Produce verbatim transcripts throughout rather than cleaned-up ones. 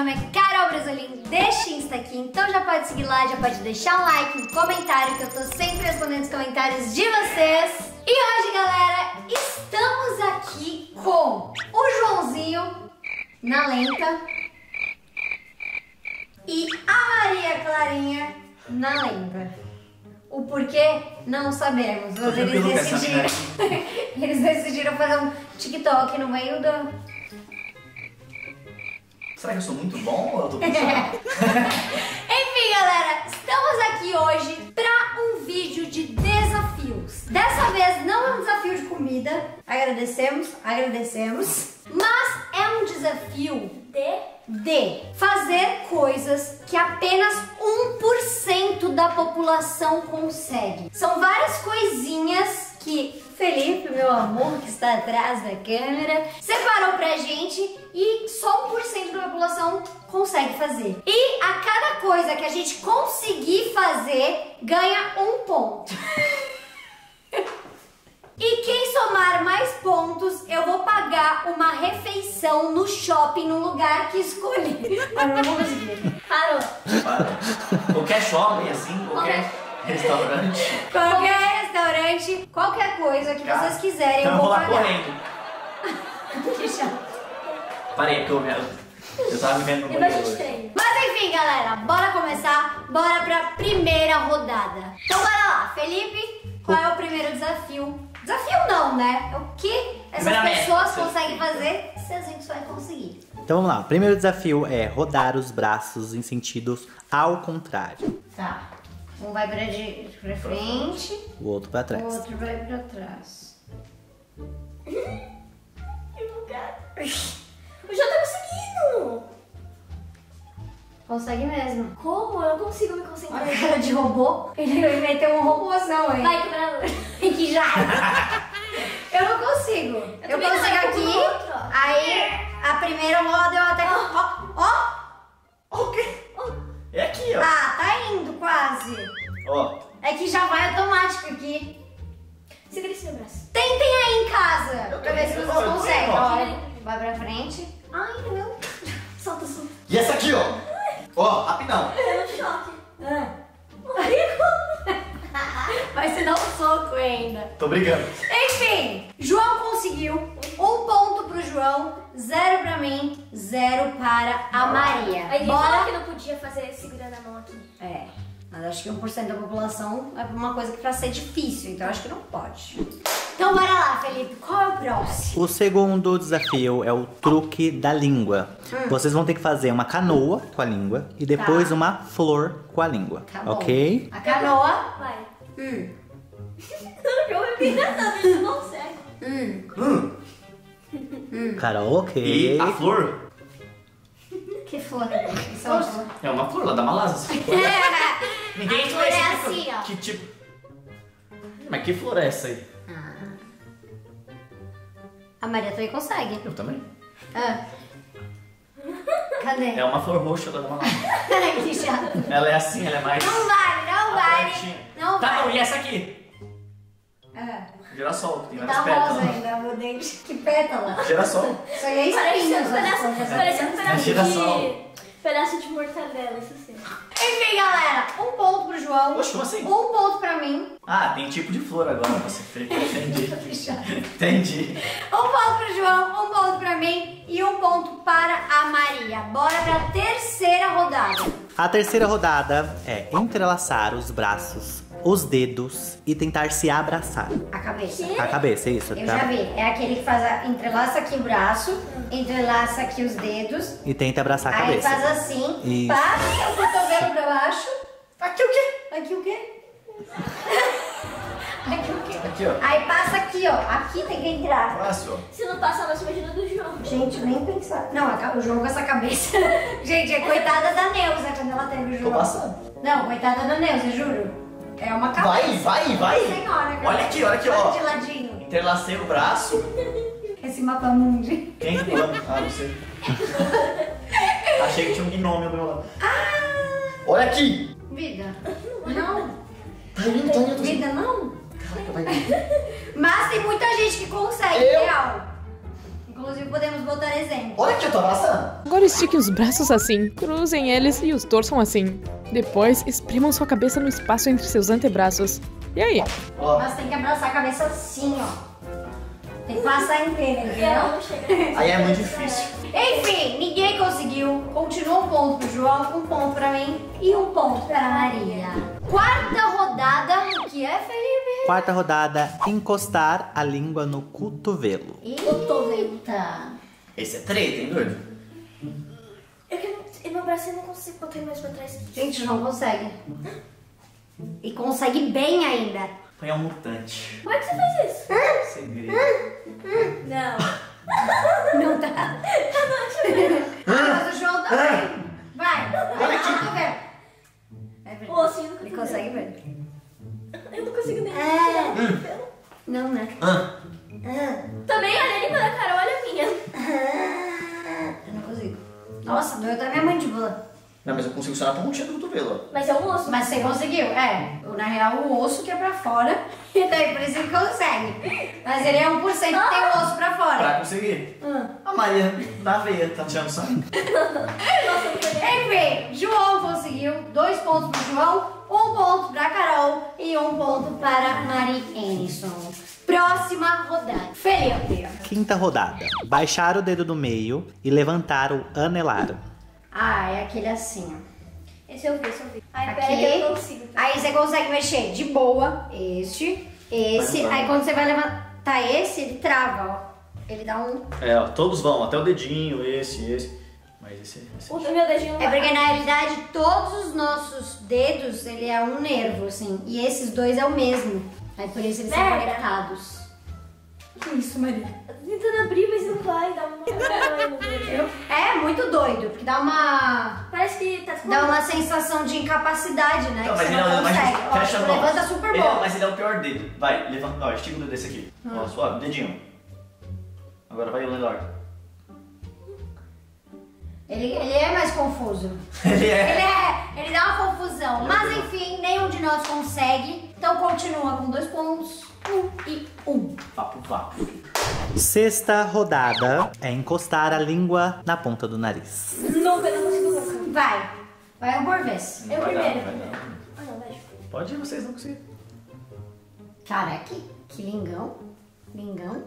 nome é Carol Brasolim, deste Insta aqui, então já pode seguir lá, já pode deixar um like, um comentário, que eu tô sempre respondendo os comentários de vocês. E hoje, galera, estamos aqui com o Joãozinho na lenta e a Maria Clarinha na lenta. O porquê, não sabemos, mas eles decidiram, eles decidiram fazer um TikTok no meio do... Será que eu sou muito bom ou eu tô pensando? Enfim, galera, estamos aqui hoje para um vídeo de desafios. Dessa vez não é um desafio de comida, agradecemos, agradecemos, mas é um desafio de... de fazer coisas que apenas um por cento da população consegue. São várias coisinhas que Felipe, meu amor, que está atrás da câmera, separou pra gente e só um por cento da população consegue fazer. E a cada coisa que a gente conseguir fazer, ganha um ponto. E quem somar mais pontos, eu vou pagar uma refeição no shopping, no lugar que escolhi. Ah, não vou conseguir. Parou. Para. Qualquer shopping, assim, qualquer restaurante. Qualquer restaurante, qualquer coisa que Cara, vocês quiserem, então eu vou lá pagar. correndo. Que chato. Parei, porque eu, eu tava me vendo no banheiro hoje. Mas enfim, galera, bora começar. Bora pra primeira rodada. Então bora lá, Felipe, qual é o primeiro desafio? Desafio não, né? É o que essas pessoas conseguem fazer se a gente vai conseguir. Então vamos lá, o primeiro desafio é rodar os braços em sentidos ao contrário. Tá. Um vai pra, de, pra frente, O outro pra trás. o outro vai pra trás. Eu não quero. Eu já tô conseguindo! Consegue mesmo. Como? Eu não consigo me concentrar. Olha a cara de robô. Ele meteu um robôzão aí. Vai, quebrar. Que já. Eu não consigo. Eu, eu consigo aqui. Aí a primeira roda eu até. Ó, ó. O quê? É aqui, ó. Ah, tá indo quase. Ó. É que já vai automático aqui. Segura esse meu braço. Tentem aí em casa Eu pra ver se tô- vocês eu tô- conseguem. ó. Olha, vai pra frente. Ai, não. Solta, solta. E essa aqui, ó. Ó, rapidão. Eu tô no choque. Ah. Vai se dar um soco ainda. Tô brigando. Enfim, João conseguiu. Um ponto pro João, zero pra mim, zero para a Maria. Aí ele falou Bora? que não podia fazer segurando a mão aqui. É, mas acho que um por cento da população é uma coisa que pra ser difícil, então acho que não pode. Então bora lá, Felipe, qual é o próximo? O segundo desafio é o truque da língua. Hum. Vocês vão ter que fazer uma canoa com a língua e depois Tá. uma flor com a língua, Tá bom. ok? A canoa. Vai. Hum. Eu bebi nada, ele não consegue. Hum. Hum. Carol, ok. E a flor Que flor? Isso é uma flor. é uma flor lá da Malásia. Ninguém A flor é explica assim, ó. Que tipo... Mas que flor é essa aí? A Maria também consegue. Eu também. Ah. Cadê? É uma flor roxa lá da Malásia. Ai, que chato. Ela é assim, ela é mais... Não vale, não a vale. plantinha. Não Tá, vale. e essa aqui? Ah. Girassol, que tem Tá várias rosa pétalas. ainda, o dente. Que pétala. Girassol. Isso aí é Parece espinhos. um pedaço, parece um pedaço girassol. de... Pedaço de mortadela, isso sim. Enfim, galera, um ponto pro João. Oxe, como assim? Um ponto pra mim. Ah, tem tipo de flor agora pra ser feito. Entendi. Entendi. Um ponto pro João, um ponto pra mim e um ponto para a Maria. Bora pra terceira rodada. A terceira rodada é entrelaçar os braços, os dedos e tentar se abraçar. A cabeça. A cabeça, isso. Eu tá? já vi. É aquele que faz a, entrelaça aqui o braço, entrelaça aqui os dedos. E tenta abraçar a Aí cabeça. faz assim, Isso. passa o cotovelo pra baixo. Aqui o quê? Aqui o quê? Aqui o quê? Aqui, ó. Aí passa aqui, ó. Aqui tem que entrar. Fácil, ó. Se não passar, nós imagina do João. Gente, nem pensar. Não, a- o João com essa cabeça. Gente, é coitada da Neuza quando ela teve o Tô João. passando. Não, coitada da Neuza, juro. É uma cabeça. Vai, vai, vai. Senhora, cara. Olha aqui, olha aqui, Olha ó. de ladinho. Interlacei o braço. Esse mapa mundi. Quem que plano? Ah, não sei. Achei que tinha um gnome ao meu lado. Olha aqui. Vida. Não. Tá indo, tá indo. Vida, não. Caraca, vai indo. Mas tem muita gente que consegue, Eu? real. Inclusive podemos botar exemplo. Olha aqui, eu tô abraçando. Agora estiquem os braços assim, cruzem eles e os torçam assim. Depois, espremam sua cabeça no espaço entre seus antebraços. E aí? Ó. Mas tem que abraçar a cabeça assim, ó. Tem que passar inteira, Ela entendeu? não chega. Aí é muito difícil. Enfim, ninguém conseguiu. Continua um ponto pro João, um ponto pra mim e um ponto pra Maria. Quarta rodada, o que é, Felipe? Quarta rodada, encostar a língua no cotovelo. Eita. Esse é treta, hein, doido? Eu que não, meu braço eu não consigo botar ele mais pra trás. Gente, não consegue. E consegue bem ainda. Foi um mutante. Como é que você faz isso? Segredo. Não. Não tá. Ah, mas o João também. Vai, vai lá no cotovelo. É verdade. O ossinho do Ele cotovelo. consegue ver. Eu não consigo nem. É. Não, né? Ah, Também olha a língua da Carol, olha a minha. Eu não consigo. Nossa, doeu até minha mandíbula. não, mas eu consigo só na pontinha do cotovelo, ó. Mas é um osso. Mas você conseguiu, é. Na real, o osso que é pra fora. E daí por isso ele consegue. Mas ele é um por cento que tem o osso pra fora. Pra conseguir. A Maria na veia, tá tirando sangue. Enfim, João conseguiu. Dois pontos pro João, um ponto pra Carol e um ponto para Mari Enison. Próxima rodada. Felipe. Quinta rodada, baixar o dedo do meio e levantar o anelar. Ah, é aquele assim, ó. Esse eu vi, esse eu vi. Ai, Aqui. pera que eu não consigo. Aí você consegue mexer de boa. Este, esse. Vai, vai. Aí quando você vai levantar esse, ele trava, ó. Ele dá um... É, ó, todos vão, até o dedinho, esse, esse. Mas esse, esse. O meu dedinho não É vai. porque na realidade todos os nossos dedos, ele é um nervo, assim. E esses dois é o mesmo. Aí por isso eles são Merda. conectados. Que isso, Maria? Tentando abrir, mas não vai. Dá uma... É muito doido, porque dá uma... Parece que tá Dá uma sensação de incapacidade, né? Não, que mas você ele não é o mais consegue. difícil. Ó, Fecha a tipo, mão. levanta super Ele é- bom. Mas ele é o pior dedo. Vai, levanta. Ó, estica o dedo desse aqui. Ó, suave, dedinho. Agora vai o menor. Ele, ele é mais confuso. Ele Ele, é. é, ele dá uma confusão. Mas enfim, nenhum de nós consegue. Então continua com dois pontos. Um e um. Vapo, vapo. Sexta rodada é encostar a língua na ponta do nariz. Nunca, não consigo nunca. Vai. Vai um por vez. Eu Vai dar, primeiro. vai dar. Ah, não, vai. Pode ir, vocês não conseguem. Caraca, que, que lingão. Lingão.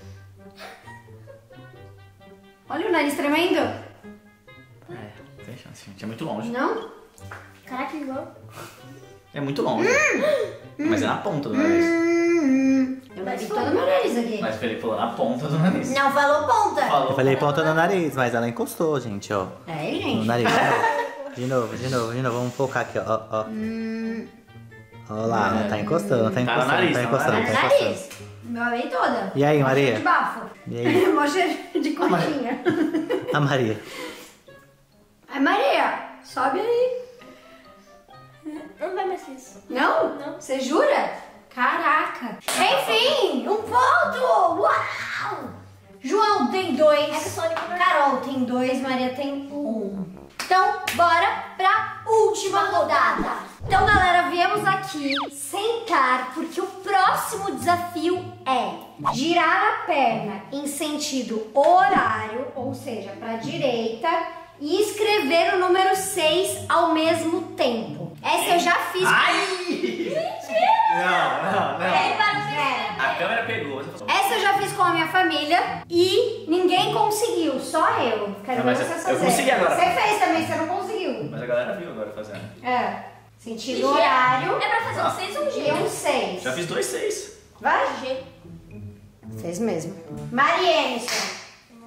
Olha o nariz tremendo. É, tem chance, gente. É muito longe. Não? Caraca, igual. É muito longe. Mas é na ponta do nariz. Hum, eu levei todo o meu nariz aqui. Mas o Felipe falou na ponta do nariz. Não falou ponta. Falou. Eu falei ponta no nariz, mas ela encostou, gente, ó. É, No gente. nariz. De novo, de novo, de novo. Vamos focar aqui, ó. ó, ó. Olha lá, não tá encostando, tá Tá no encostando, nariz, tá tá no encostando, É tá no encostando. nariz. Meu veio toda. E aí, Mó Maria? cheiro de bafo. E aí? Mó cheiro de coxinha. A Maria. Ai, Maria, sobe aí. Não vai mais isso. Não? Não. Você jura? Caraca. Enfim, um ponto. Uau! João tem dois. É que eu sou a única pra- Carol tem dois, Maria tem um. Então, bora pra última rodada. Então, galera, viemos aqui sentar porque o próximo desafio é girar a perna em sentido horário, ou seja, pra direita, e escrever o número seis ao mesmo tempo. Essa eu já fiz. Ai! Não, não, não. É, é. A câmera pegou. Você falou. Essa eu já fiz com a minha família e ninguém conseguiu, só eu. Quero Não, ver mas vocês eu fazerem. consegui agora. Você fez também, você não conseguiu. Mas a galera viu agora fazendo. É. Sentido horário É pra fazer um seis ou um e G? um seis. Já fiz dois seis. Vai? G. Fez mesmo. Marienison.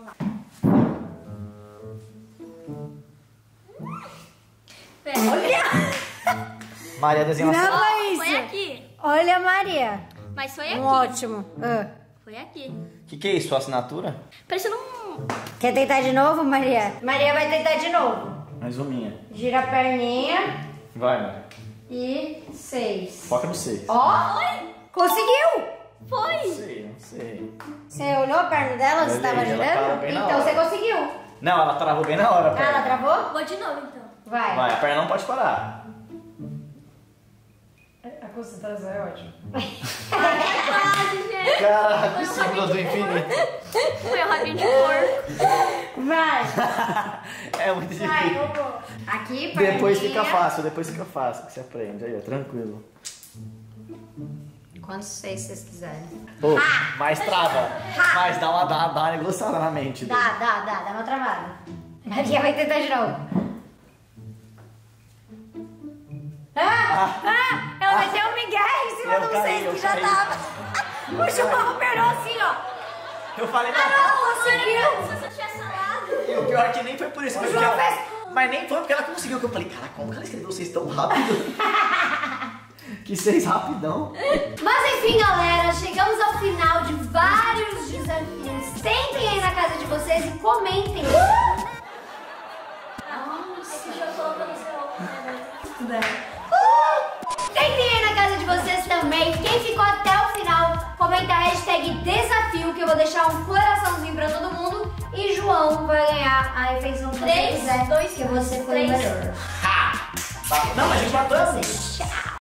Olha! Maria desenhou uma... Não é Foi isso. aqui. Olha, Maria. Mas foi aqui. Um ótimo. Ah. Foi aqui. O que, que é isso? Sua assinatura? Parecendo um... Quer tentar de novo, Maria? Maria vai tentar de novo. Mais uma minha. Gira a perninha Vai, Maria. e seis. Foca no seis. Ó! Conseguiu! Foi. Não sei, não sei. Você olhou a perna dela? Você Olhei, estava ela girando? tava bem na Então hora. você conseguiu. Não, ela travou bem na hora, Ah, ela pera. travou? Vou de novo, então. Vai. Vai, a perna não pode parar. concentração é ótimo. Quase, gente. Caraca, símbolos do infinito. Foi um rabinho de porco. Vai! É muito Vai, difícil. eu vou. Aqui, Depois perninha. fica fácil, depois fica fácil, que você aprende. Aí, ó, tranquilo. Quantos seis vocês quiserem. Ô, mais trava. Mas dá uma, dá, dá uma negociada na mente. Dá, dá, dá, dá uma travada. Maria vai tentar de novo. Ah! Ah! Ela meteu um migué em cima Eu de um caí, seis eu que já caí. tava. O João perdeu assim, ó. Eu falei, Ah, não. não, conseguiu. Se você tivesse falado. E o pior é que nem foi por isso. O Mas, João porque ela- fez- mas nem foi porque ela conseguiu. Que eu falei, cara, como que ela escreveu vocês tão rápido? Que seis rapidão. Mas enfim, galera, chegamos ao final de vários desafios. Sentem aí na casa de vocês e comentem. Esse jogo colocou no seu né? Sentem aí na casa de vocês também. Quem ficou até o final, comenta a hashtag desafio, que eu vou deixar um coraçãozinho pra todo mundo. E João vai ganhar a refeição que você Três, quiser, dois, que você foi o três. melhor. Ha! Não, mas a gente matou assim. Tchau.